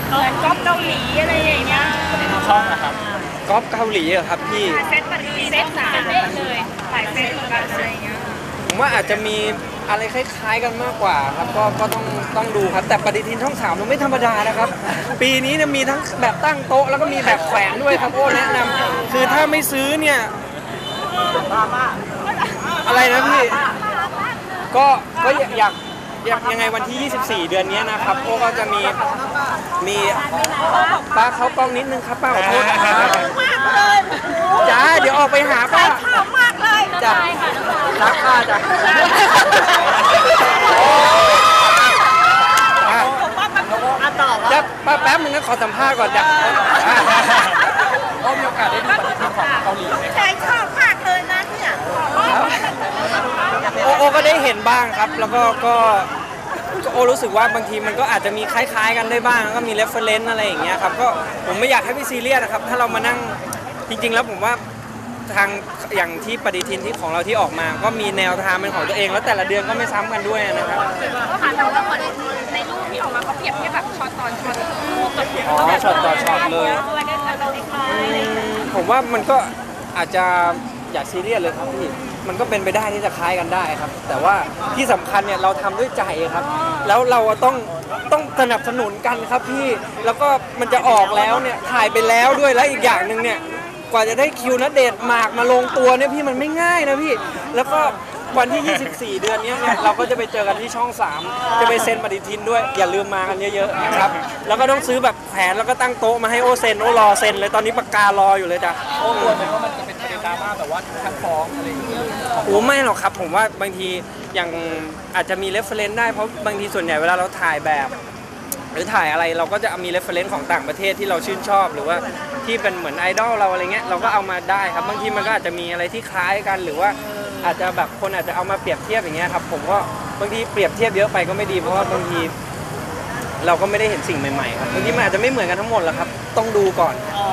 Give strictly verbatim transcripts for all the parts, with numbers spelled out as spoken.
เหมือนก๊อปเกาหลีอะไรอย่างเงี้ยช่องนะครับก๊อปเกาหลีเหรอครับพี่เซตมันมีเซตสามเลยหลายเซตเหมือนกันอะไรอย่างเงี้ยผมว่าอาจจะมีอะไรคล้ายๆกันมากกว่าครับก็ก็ต้องต้องดูครับแต่ปฏิทินช่องสามมันไม่ธรรมดานะครับปีนี้เนี่ยมีทั้งแบบตั้งโต๊ะแล้วก็มีแบบแขวนด้วยครับโอ้แนะนำคือถ้าไม่ซื้อเนี่ยอะไรนะพี่ก็ก็อยากอยากยังไงวันที่ยี่สิบสี่เดือนนี้นะครับโอ้ก็จะมีมีป้าเขากล้องนิดนึงครับป้าขอโทษนะครับจ้าเดี๋ยวออกไปหาป้าชอบมากเลยจ้ารักป้าจ้าจะป้าแป๊บนึงนะขอสัมภาษณ์ก่อนจ้ะก็มีโอกาสได้ดูปฏิทินของเกาหลีไหมใช่ชอบมากเลยนะเนี่ยโอโอก็ได้เห็นบ้างครับแล้วก็ก็โอรู้สึกว่าบางทีมันก็อาจจะมีคล้ายๆกันได้บ้างก็มีเรฟเฟอเรนซ์อะไรอย่างเงี้ยครับก็ผมไม่อยากให้พี่ซีเรียสนะครับถ้าเรามานั่งจริงๆแล้วผมว่าทางอย่างที่ปฏิทินที่ของเราที่ออกมาก็มีแนวทางเป็นของตัวเองแล้วแต่ละเดือนก็ไม่ซ้ำกันด้วยนะครับก็ค่ะแต่ว่าในรูปที่ออกมาเขาเปรียบเทียบแบบช็อตตอนช็อตอ๋อช็อตต่อช็อตเลยผมว่ามันก็อาจจะอยากซีเรียสเลยครับพี่มันก็เป็นไปได้ที่จะคล้ายกันได้ครับแต่ว่าที่สำคัญเนี่ยเราทำด้วยใจครับแล้วเราต้องต้องสนับสนุนกันครับพี่แล้วก็มันจะออกแล้วเนี่ยถ่ายไปแล้วด้วยแล้วอีกอย่างหนึ่งเนี่ยกว่าจะได้คิวณเดชน์หมากมาลงตัวเนี่ยพี่มันไม่ง่ายนะพี่แล้วก็วันที่ยี่สิบสี่เดือนนี้เนี่ยเราก็จะไปเจอกันที่ช่องสามจะไปเซ็นปฏิทินด้วยอย่าลืมมากันเยอะๆนะครับแล้วก็ต้องซื้อแบบแผนแล้วก็ตั้งโต๊ะมาให้โอเซ็นโอรอเซ็นเลยตอนนี้ปากการออยู่เลยจ้ะโอ้กลัวไหมว่ามันจะเป็นประเด็นดราม่าแบบว่าทั้งฟ้องอะไรอย่างเงี้ยโอ้ไม่หรอกครับผมว่าบางทีอย่างอาจจะมีเรฟเฟอเรนซ์ได้เพราะบางทีส่วนใหญ่เวลาเราถ่ายแบบหรือถ่ายอะไรเราก็จะมีเรฟเฟอเรนซ์ของต่างประเทศที่เราชื่นชอบหรือว่าที่เป็นเหมือนไอดอลเราอะไรเงี้ยเราก็เอามาได้ครับบางทีมันก็อาจจะมีอะไรที่คล้ายกันหรือว่าอาจจะแบบคนอาจจะเอามาเปรียบเทียบอย่างเงี้ยครับผมก็บางทีเปรียบเทียบเยอะไปก็ไม่ดีเพราะว่าบางทีเราก็ไม่ได้เห็นสิ่งใหม่ๆครับบางทีมันอาจจะไม่เหมือนกันทั้งหมดหรอกครับต้องดูก่อน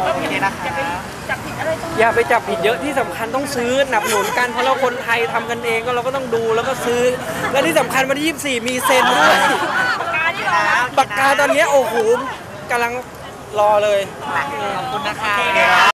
อย่าไปจับผิดเยอะที่สำคัญต้องซื้อหนับหนุนกันเพราะเราคนไทยทำกันเองก็เราก็ต้องดูแล้วก็ซื้อและที่สำคัญวันที่ยี่สิบสี่มีเซ็นด้วยปากกาตอนนี้โอ้โหกำลังรอเลยขอบคุณนะคะ